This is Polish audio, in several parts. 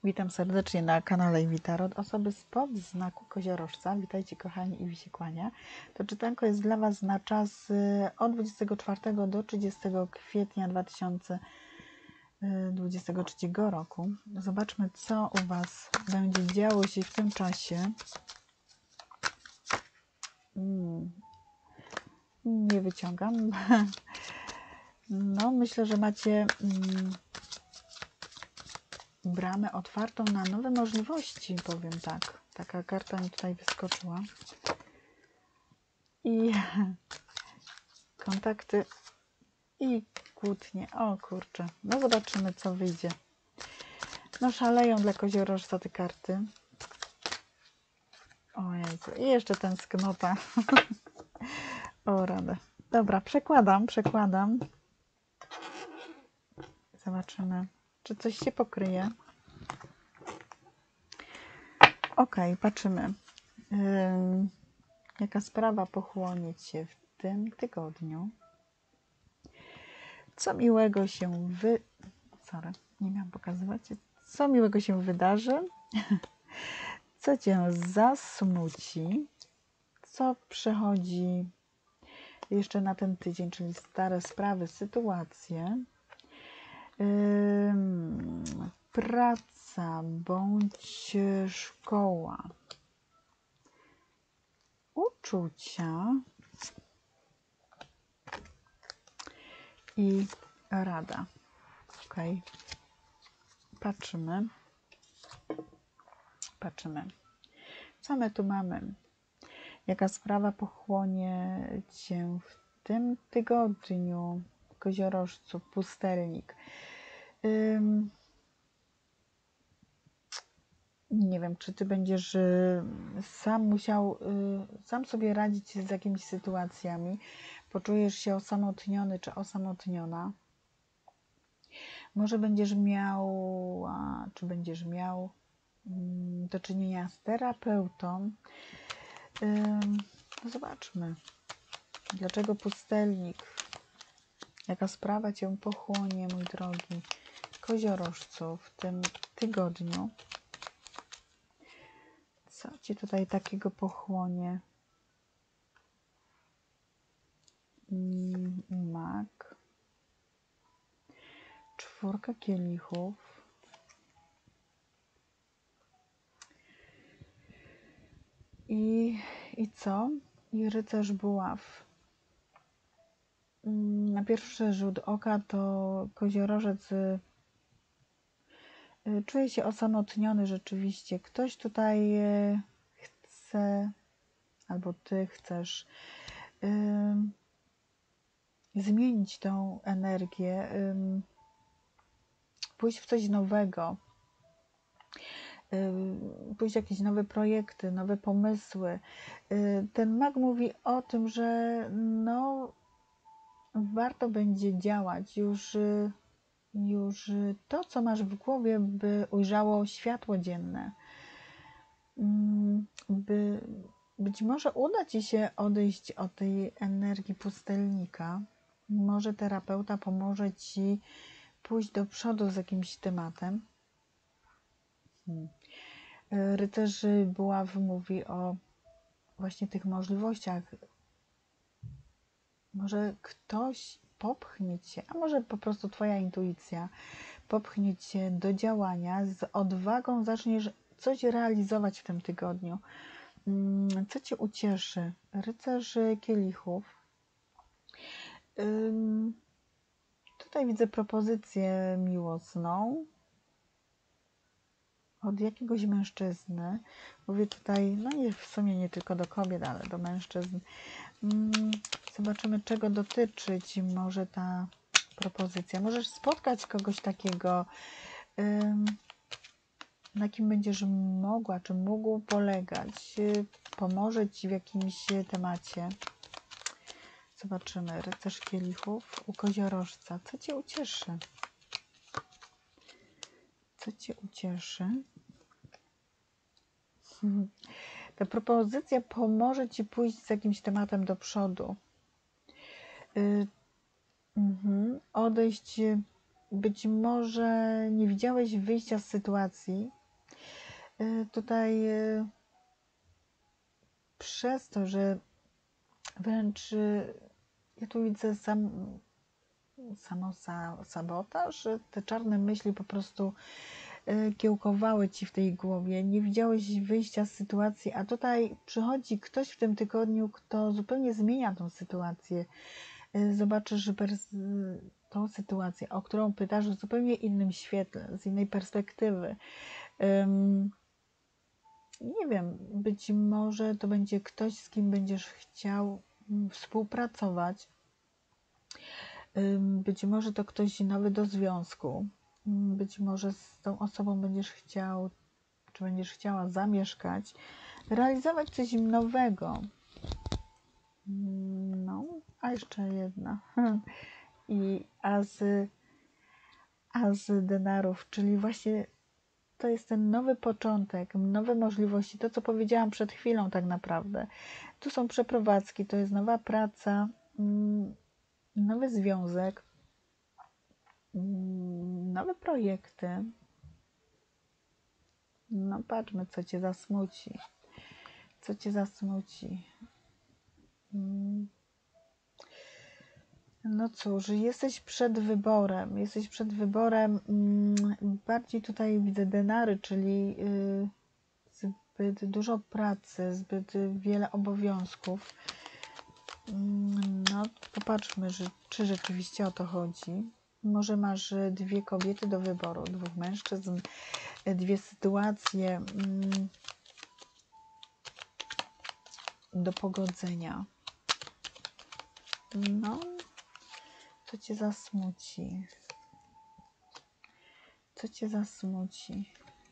Witam serdecznie na kanale Inwitarot. Osoby spod znaku koziorożca, witajcie kochani i się kłania. To czytanko jest dla Was na czas od 24 do 30 kwietnia 2023 roku. Zobaczmy, co u Was będzie działo się w tym czasie. Nie wyciągam. No, myślę, że macie bramę otwartą na nowe możliwości, powiem tak. Taka karta mi tutaj wyskoczyła. I kontakty i kłótnie. O kurczę. No zobaczymy, co wyjdzie. No szaleją dla koziorożca te karty. O Jezu. I jeszcze ten z knota. O radę. Dobra, przekładam. Zobaczymy, czy coś się pokryje. Ok, patrzymy. Jaka sprawa pochłonie Cię w tym tygodniu? Co miłego się nie miałam pokazywać. Co miłego się wydarzy? Co Cię zasmuci? Co przychodzi jeszcze na ten tydzień, czyli stare sprawy, sytuacje? Praca bądź szkoła. Uczucia i rada. Ok. Patrzymy. Co my tu mamy? Jaka sprawa pochłonie Cię w tym tygodniu? Koziorożcu, pustelnik. Nie wiem, czy Ty będziesz sam sobie radzić z jakimiś sytuacjami. Poczujesz się osamotniony czy osamotniona. Może będziesz miał do czynienia z terapeutą. No zobaczmy. Dlaczego pustelnik? Jaka sprawa Cię pochłonie, mój drogi koziorożcu, w tym tygodniu? Co Ci tutaj takiego pochłonie? Mag. 4 kielichów. I co? I rycerz buław. Na pierwszy rzut oka to koziorożec czuje się osamotniony rzeczywiście. Ktoś tutaj chce, albo Ty chcesz zmienić tą energię, pójść w coś nowego, pójść w jakieś nowe projekty, nowe pomysły. Ten mag mówi o tym, że no warto będzie działać. Już to, co masz w głowie, by ujrzało światło dzienne. Być może uda Ci się odejść od tej energii pustelnika. Może terapeuta pomoże Ci pójść do przodu z jakimś tematem. Rycerz buław mówi o właśnie tych możliwościach. Może ktoś popchnie Cię, a może po prostu Twoja intuicja popchnie Cię do działania. Z odwagą zaczniesz coś realizować w tym tygodniu. Co Cię ucieszy? Rycerz kielichów. Tutaj widzę propozycję miłosną od jakiegoś mężczyzny. Mówię tutaj, no i w sumie nie tylko do kobiet, ale do mężczyzn. Zobaczymy, czego dotyczyć może ta propozycja. Możesz spotkać kogoś takiego, na kim będziesz mogła, czy mógł polegać. Pomoże Ci w jakimś temacie. Zobaczymy. Rycerz kielichów u koziorożca. Co Cię ucieszy? Co Cię ucieszy? Ta propozycja pomoże Ci pójść z jakimś tematem do przodu. Odejść być może nie widziałeś wyjścia z sytuacji. Tutaj przez to, że wręcz ja tu widzę samosabotaż, że te czarne myśli po prostu kiełkowały ci w tej głowie, nie widziałeś wyjścia z sytuacji, a tutaj przychodzi ktoś w tym tygodniu, kto zupełnie zmienia tą sytuację. Zobaczysz tą sytuację, o którą pytasz, w zupełnie innym świetle, z innej perspektywy. Nie wiem, być może to będzie ktoś, z kim będziesz chciał współpracować. Być może to ktoś nowy do związku. Być może z tą osobą będziesz chciał, czy będziesz chciała zamieszkać, realizować coś nowego. No, a jeszcze jedna. I as denarów, czyli właśnie to jest ten nowy początek, nowe możliwości, to co powiedziałam przed chwilą tak naprawdę. Tu są przeprowadzki, to jest nowa praca, nowy związek, nowe projekty. No patrzmy, co cię zasmuci. Co cię zasmuci? No cóż, jesteś przed wyborem. Jesteś przed wyborem. Bardziej tutaj widzę denary, czyli zbyt dużo pracy, zbyt wiele obowiązków. No, popatrzmy, czy rzeczywiście o to chodzi. Może masz dwie kobiety do wyboru, dwóch mężczyzn, dwie sytuacje do pogodzenia. No, co cię zasmuci? Co cię zasmuci?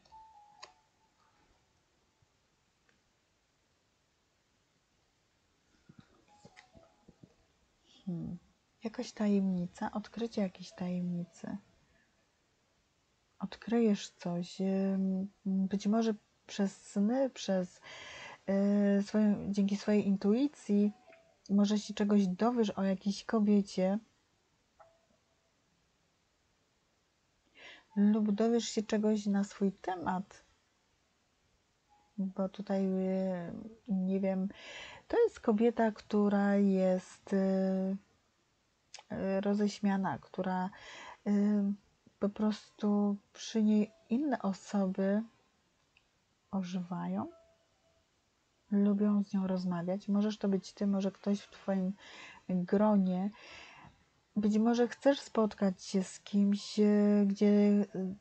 Jakaś tajemnica, odkrycie jakiejś tajemnicy. Odkryjesz coś, być może przez sny, dzięki swojej intuicji, może się czegoś dowiesz o jakiejś kobiecie lub dowiesz się czegoś na swój temat, bo tutaj, nie wiem, to jest kobieta, która jest roześmiana, która po prostu przy niej inne osoby ożywają, lubią z nią rozmawiać. Możesz to być ty, może ktoś w twoim gronie. Być może chcesz spotkać się z kimś, gdzie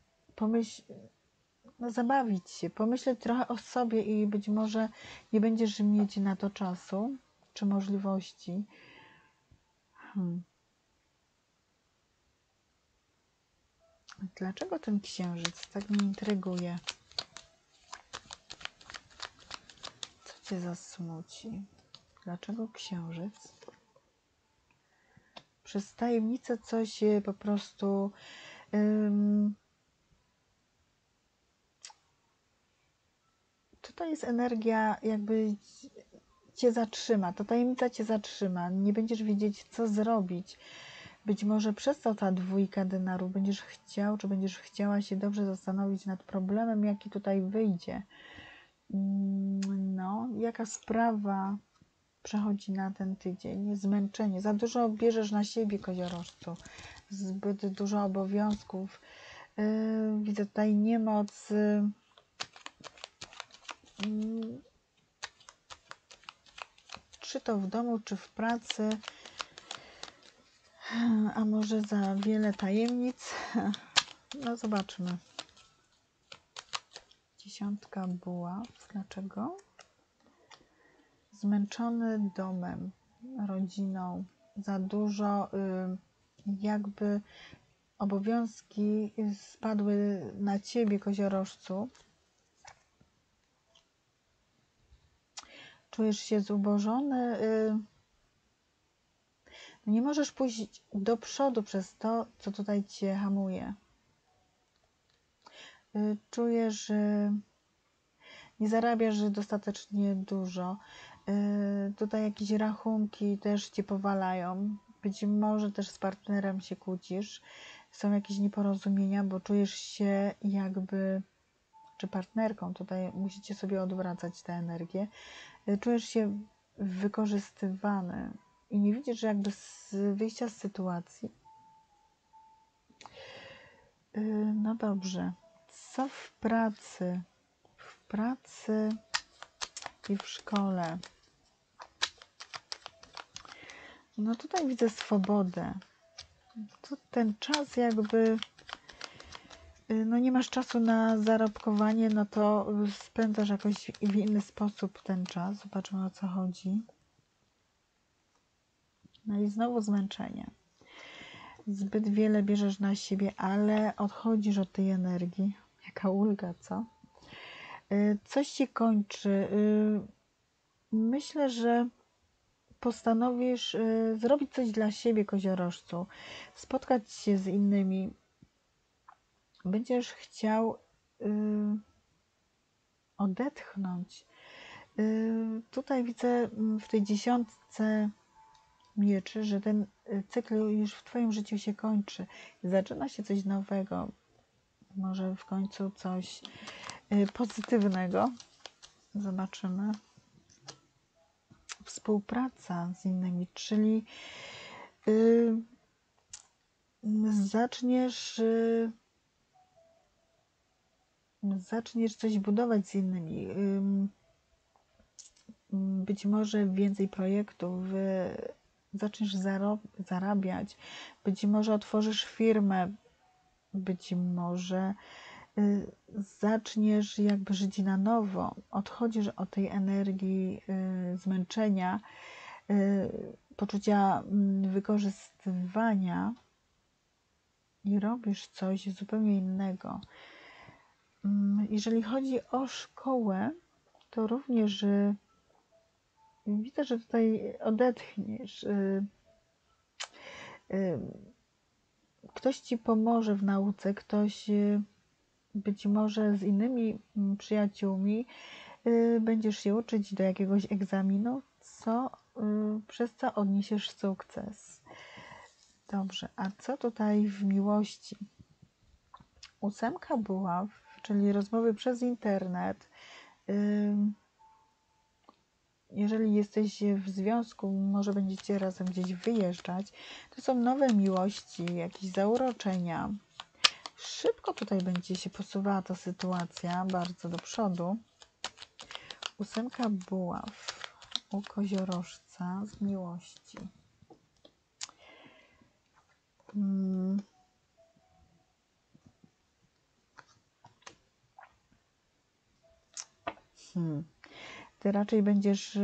zabawić się, pomyśleć trochę o sobie i być może nie będziesz mieć na to czasu czy możliwości. Dlaczego ten księżyc tak mnie intryguje? Co cię zasmuci? Dlaczego księżyc? Przez tajemnicę coś po prostu tutaj jest energia, jakby cię zatrzyma, ta tajemnica cię zatrzyma, nie będziesz wiedzieć, co zrobić. Być może przez to ta dwójka denarów będziesz chciał, czy będziesz chciała się dobrze zastanowić nad problemem, jaki tutaj wyjdzie. No, jaka sprawa przechodzi na ten tydzień? Zmęczenie. Za dużo bierzesz na siebie, koziorożcu. Zbyt dużo obowiązków. Widzę tutaj niemoc. Czy to w domu, czy w pracy. A może za wiele tajemnic? No zobaczmy. Dziesiątka buław. Dlaczego? Zmęczony domem, rodziną. Za dużo jakby obowiązki spadły na ciebie, koziorożcu. Czujesz się zubożony. Nie możesz pójść do przodu przez to, co tutaj cię hamuje. Czujesz, że nie zarabiasz dostatecznie dużo. Tutaj jakieś rachunki też cię powalają. Być może też z partnerem się kłócisz. są jakieś nieporozumienia, bo czujesz się jakby, czy partnerką, tutaj musicie sobie odwracać tę energię, czujesz się wykorzystywany i nie widzisz jakby wyjścia z sytuacji. No dobrze. Co w pracy? W pracy i w szkole. No tutaj widzę swobodę. Tu ten czas jakby, no nie masz czasu na zarobkowanie, no to spędzasz jakoś w inny sposób ten czas. Zobaczmy, o co chodzi. No i znowu zmęczenie. Zbyt wiele bierzesz na siebie, ale odchodzisz od tej energii. Jaka ulga, co? Coś się kończy. Myślę, że postanowisz zrobić coś dla siebie, koziorożcu. Spotkać się z innymi. Będziesz chciał odetchnąć. Tutaj widzę w tej 10 mieczy, że ten cykl już w Twoim życiu się kończy. Zaczyna się coś nowego. Może w końcu coś pozytywnego. Zobaczymy. Współpraca z innymi, czyli zaczniesz coś budować z innymi. Być może więcej projektów, zaczniesz zarabiać, być może otworzysz firmę, być może zaczniesz jakby żyć na nowo, odchodzisz od tej energii zmęczenia, poczucia wykorzystywania i robisz coś zupełnie innego. Jeżeli chodzi o szkołę, to również widzę, że tutaj odetchniesz. Ktoś Ci pomoże w nauce, ktoś być może z innymi przyjaciółmi będziesz się uczyć do jakiegoś egzaminu, przez co odniesiesz sukces. Dobrze, a co tutaj w miłości? 8 buław, czyli rozmowy przez internet. Jeżeli jesteś w związku, może będziecie razem gdzieś wyjeżdżać, to są nowe miłości, jakieś zauroczenia. Szybko tutaj będzie się posuwała ta sytuacja, bardzo do przodu. 8 buław u koziorożca z miłości. Ty raczej będziesz...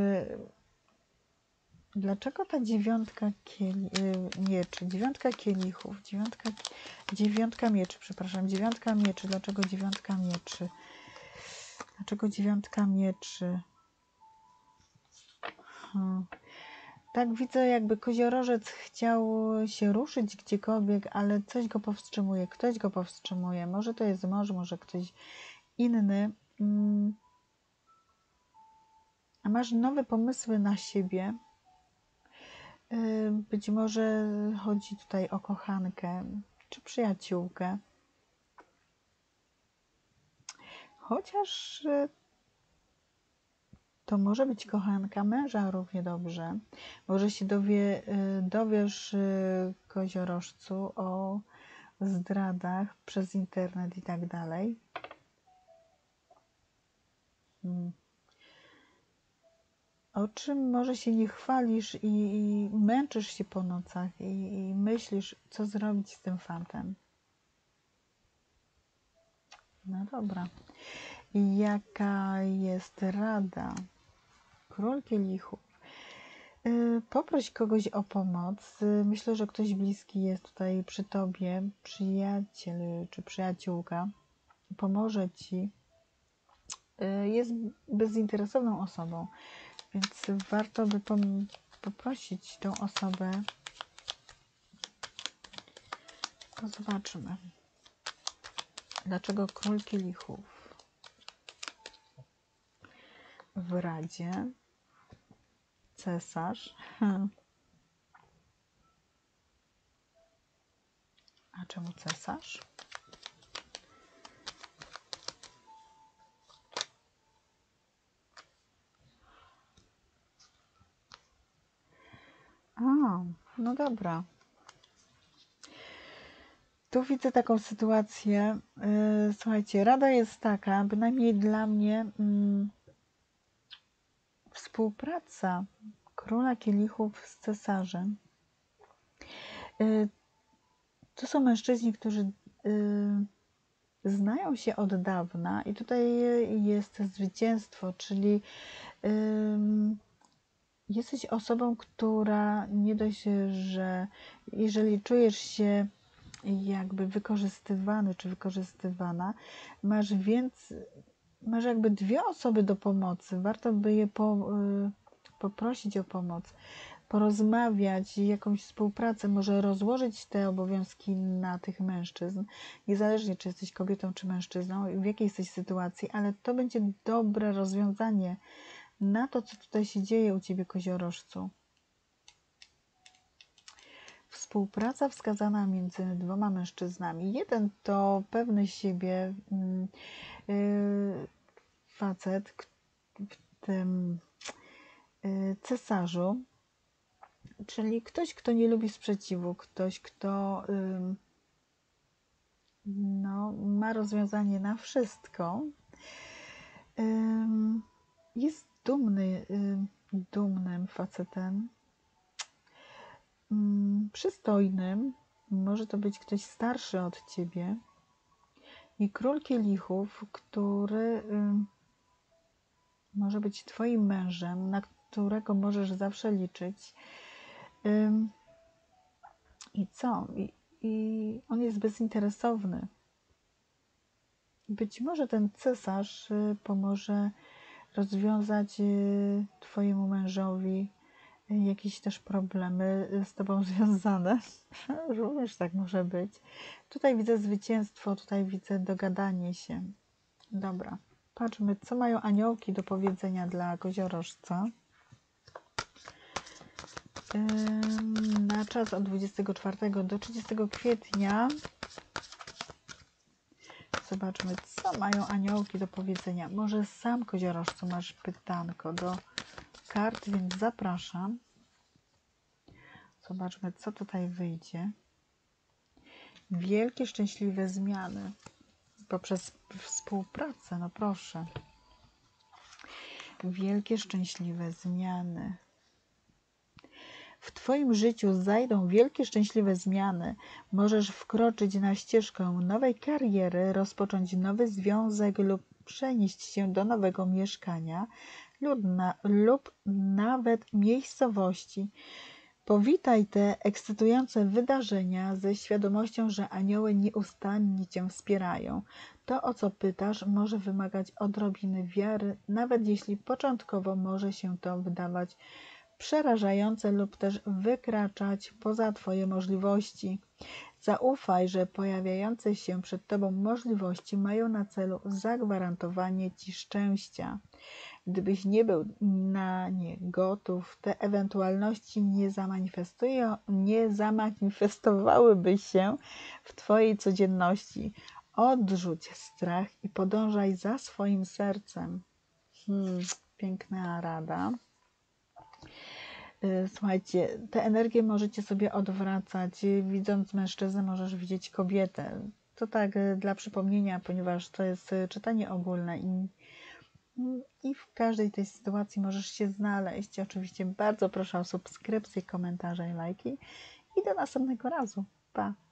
Dlaczego ta 9 mieczy? 9 kielichów, 9 mieczy, przepraszam, 9 mieczy. Dlaczego 9 mieczy? Dlaczego 9 mieczy? Tak widzę, jakby koziorożec chciał się ruszyć gdziekolwiek, ale coś go powstrzymuje, ktoś go powstrzymuje. Może to jest mąż, może ktoś inny. A masz nowe pomysły na siebie. Być może chodzi tutaj o kochankę czy przyjaciółkę. Chociaż to może być kochanka męża równie dobrze. Może się dowiesz, koziorożcu, o zdradach przez internet i tak dalej. O czym może się nie chwalisz i męczysz się po nocach i myślisz, co zrobić z tym fantem. No dobra. I jaka jest rada? Król kielichów. Poproś kogoś o pomoc. Myślę, że ktoś bliski jest tutaj przy tobie, przyjaciel czy przyjaciółka. Pomoże ci. Jest bezinteresowną osobą, więc warto by poprosić tą osobę. To zobaczmy. Dlaczego król kielichów w Radzie? Cesarz. A czemu cesarz? A, no dobra. Tu widzę taką sytuację. Słuchajcie, rada jest taka, bynajmniej dla mnie, współpraca króla kielichów z cesarzem. To są mężczyźni, którzy znają się od dawna i tutaj jest zwycięstwo, czyli jesteś osobą, która nie dość, że jeżeli czujesz się jakby wykorzystywany czy wykorzystywana, masz jakby dwie osoby do pomocy. Warto by je poprosić o pomoc, porozmawiać, jakąś współpracę, może rozłożyć te obowiązki na tych mężczyzn, niezależnie czy jesteś kobietą czy mężczyzną, w jakiej jesteś sytuacji, ale to będzie dobre rozwiązanie na to, co tutaj się dzieje u Ciebie, koziorożcu. Współpraca wskazana między dwoma mężczyznami. Jeden to pewny siebie facet w tym cesarzu, czyli ktoś, kto nie lubi sprzeciwu, ktoś, kto no, ma rozwiązanie na wszystko. Jest dumnym facetem, przystojnym, może to być ktoś starszy od ciebie i król kielichów, który może być twoim mężem, na którego możesz zawsze liczyć. I co? I on jest bezinteresowny. Być może ten cesarz pomoże rozwiązać twojemu mężowi jakieś też problemy z tobą związane. Również tak może być. Tutaj widzę zwycięstwo, tutaj widzę dogadanie się. Dobra, patrzmy, co mają aniołki do powiedzenia dla koziorożca. Na czas od 24 do 30 kwietnia. Zobaczmy, co mają aniołki do powiedzenia. Może sam, koziorożcu, masz pytanko do kart, więc zapraszam. Zobaczmy, co tutaj wyjdzie. Wielkie, szczęśliwe zmiany poprzez współpracę. No proszę. Wielkie, szczęśliwe zmiany. W Twoim życiu zajdą wielkie, szczęśliwe zmiany. Możesz wkroczyć na ścieżkę nowej kariery, rozpocząć nowy związek lub przenieść się do nowego mieszkania lub nawet miejscowości. Powitaj te ekscytujące wydarzenia ze świadomością, że anioły nieustannie Cię wspierają. To, o co pytasz, może wymagać odrobiny wiary, nawet jeśli początkowo może się to wydawać przerażające lub też wykraczać poza Twoje możliwości. Zaufaj, że pojawiające się przed Tobą możliwości mają na celu zagwarantowanie Ci szczęścia. Gdybyś nie był na nie gotów, te ewentualności nie zamanifestowałyby się w Twojej codzienności. Odrzuć strach i podążaj za swoim sercem. Piękna rada. Słuchajcie, te energie możecie sobie odwracać. Widząc mężczyznę, możesz widzieć kobietę. To tak dla przypomnienia, ponieważ to jest czytanie ogólne i w każdej tej sytuacji możesz się znaleźć. Oczywiście bardzo proszę o subskrypcję, komentarze i lajki. I do następnego razu. Pa!